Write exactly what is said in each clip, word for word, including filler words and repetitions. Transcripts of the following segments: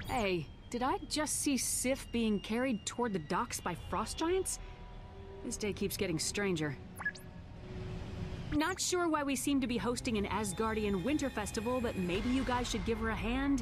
Hey, did I just see Sif being carried toward the docks by frost giants? This day keeps getting stranger. Not sure why we seem to be hosting an Asgardian winter festival, but maybe you guys should give her a hand?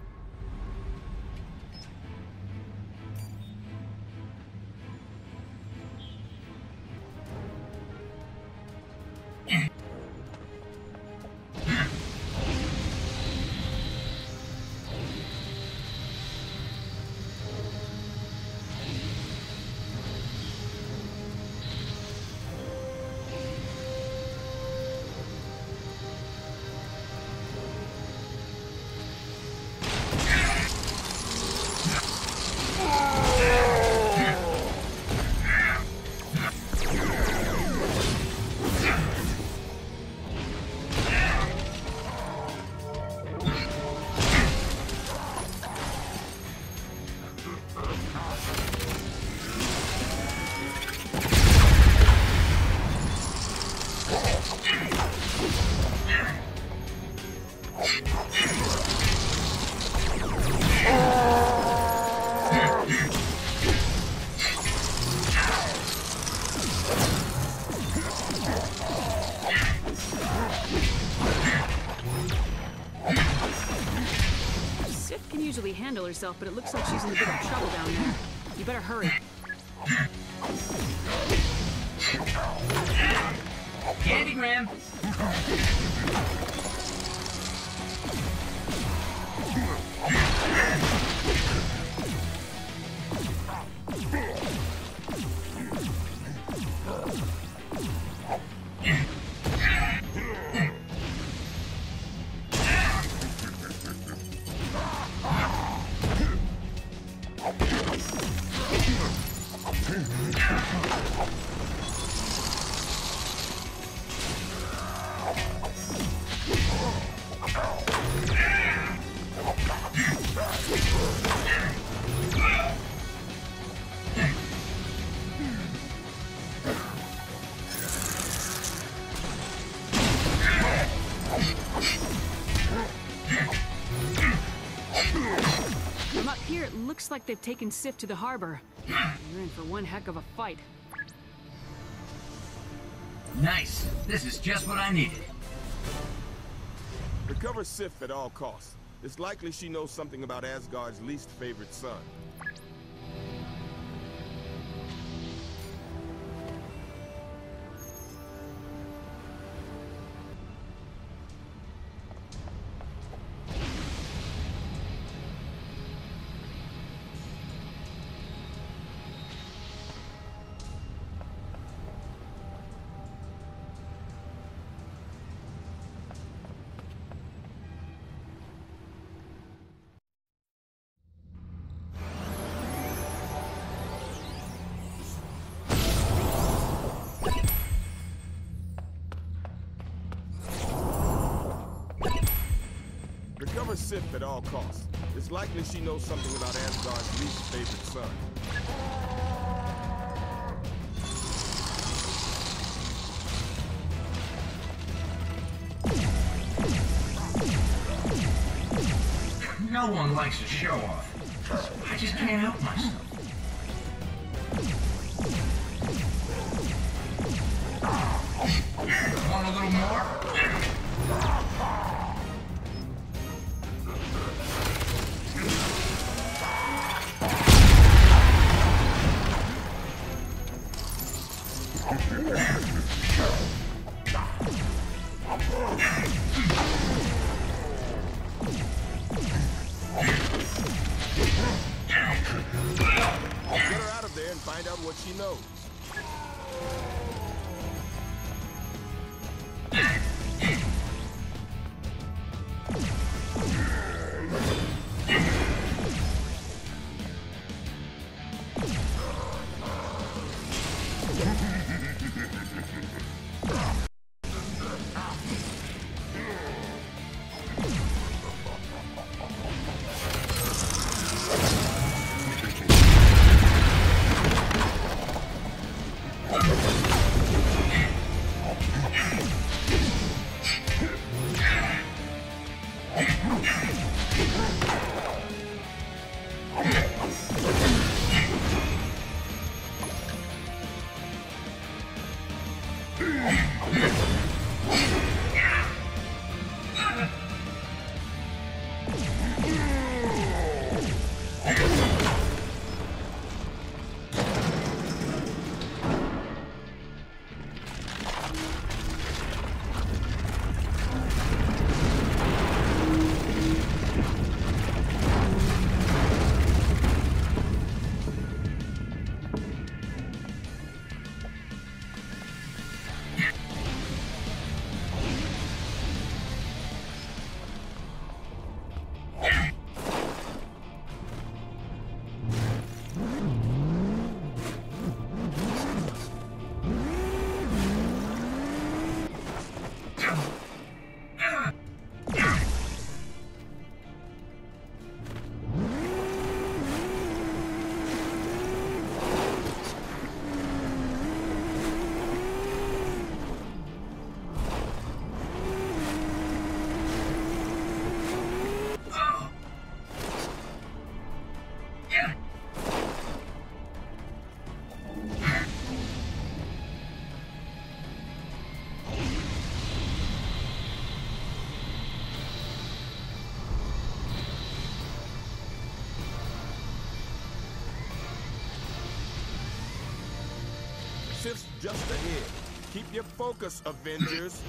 Handle herself, but it looks like she's in a bit of trouble down there. You better hurry. Candygram! From up here, it looks like they've taken Sif to the harbor. We're in for one heck of a fight. Nice. This is just what I needed. Recover Sif at all costs. It's likely she knows something about Asgard's least favorite son. Recover Sif at all costs. It's likely she knows something about Asgard's least favorite son. No one likes to show off. I just can't help myself. Want a little more? Get her out of there and find out what she knows. Let's go. Sif's just ahead. Keep your focus, Avengers.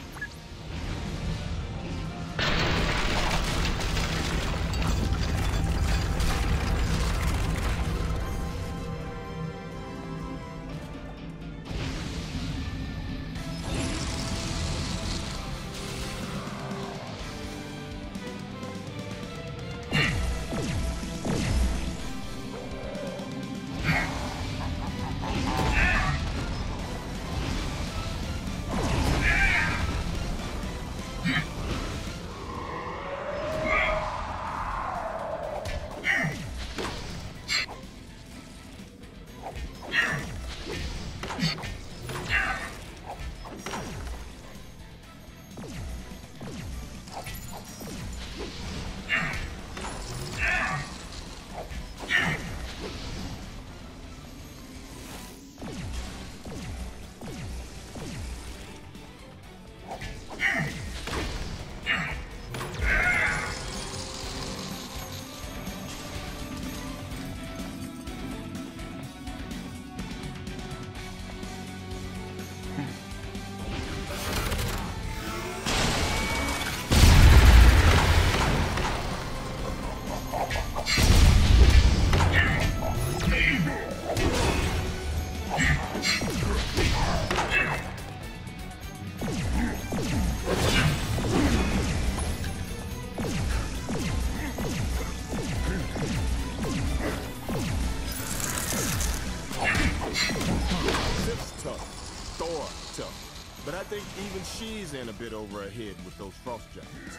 But I think even she's in a bit over her head with those frost jackets.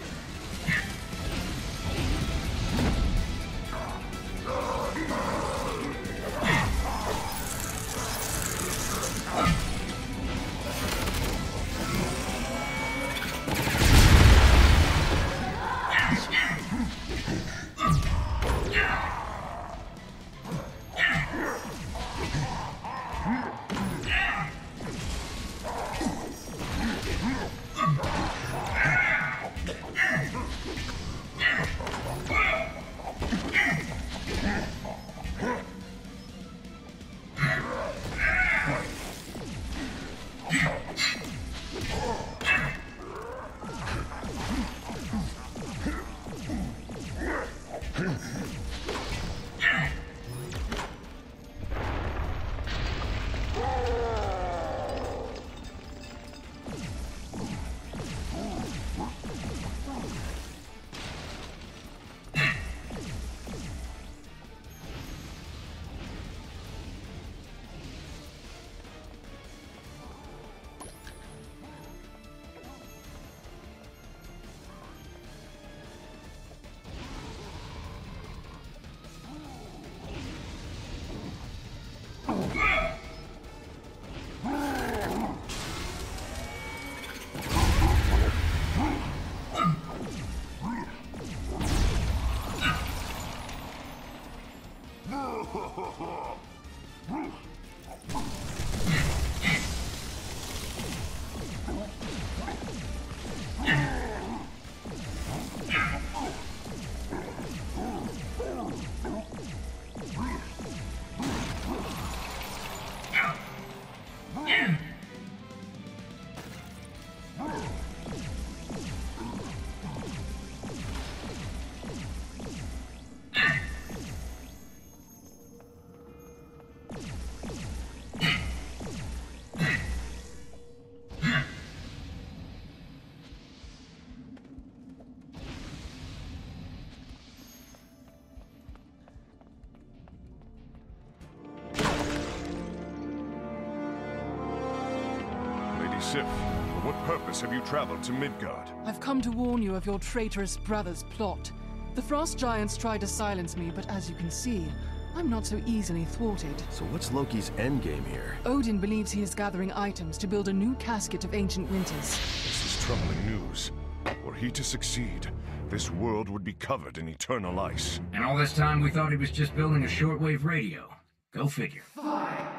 Sif, for what purpose have you traveled to Midgard? I've come to warn you of your traitorous brother's plot. The Frost Giants tried to silence me, but as you can see, I'm not so easily thwarted. So what's Loki's endgame here? Odin believes he is gathering items to build a new casket of ancient winters. This is troubling news. Were he to succeed, this world would be covered in eternal ice. And all this time we thought he was just building a shortwave radio. Go figure. Five,